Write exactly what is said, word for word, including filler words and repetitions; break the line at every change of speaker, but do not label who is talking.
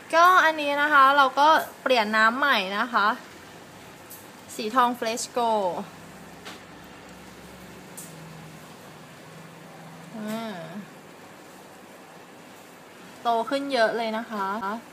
ก็อันนี้นะคะเราก็เปลี่ยนน้ำใหม่นะคะสีทองเฟรชโกโตขึ้นเยอะเลยนะคะ